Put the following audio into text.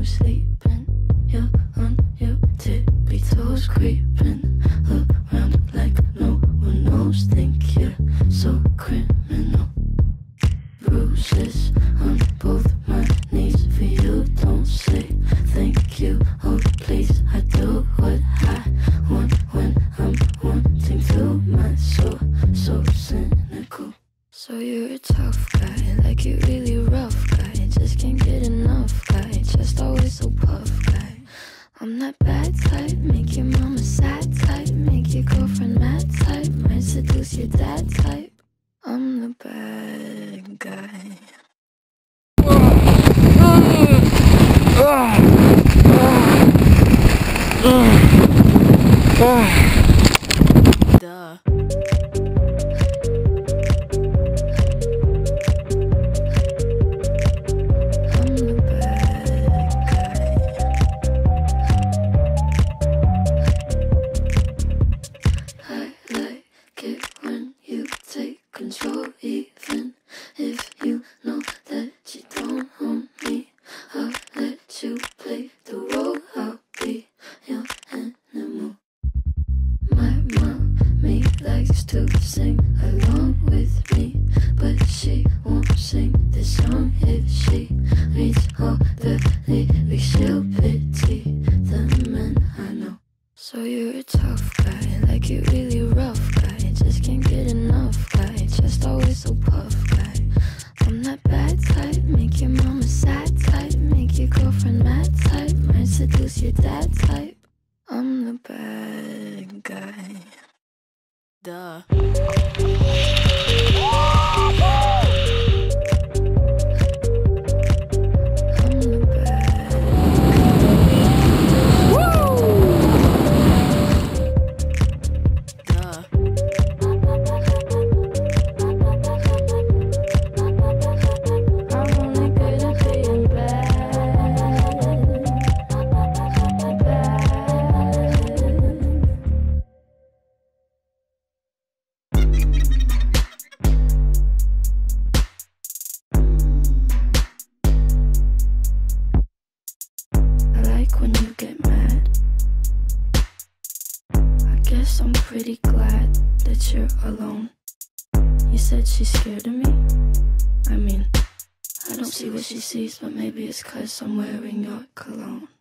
sleeping. You're on your tippy toes, creeping around like no one knows. Think you're so criminal. Bruises on both my knees for you. Don't say thank you, oh please. I do what I want when I'm wanting to. My soul so cynical. So you're a tough guy, like you really rough guy. Just can't get enough guy, just always so puff guy. I'm that bad type, make your mama sad type, make your girlfriend mad type, might seduce your dad type. I'm the bad guy. Duh. Control, even if you know that you don't own me. I'll let you play the role. I'll be your animal. My mommy likes to sing along with me, but she won't sing this song if she reads all the lyrics. She'll pity the men I know. So you're a tough guy, like you really rough guy. Just can't get enough guy, just always so puff guy. I'm that bad type, make your mama sad type, make your girlfriend mad type, might seduce your dad type. I'm the bad guy. Duh. When you get mad, I guess I'm pretty glad that you're alone. You said she's scared of me. I mean, I don't see what she sees, but maybe it's 'cause I'm wearing your cologne.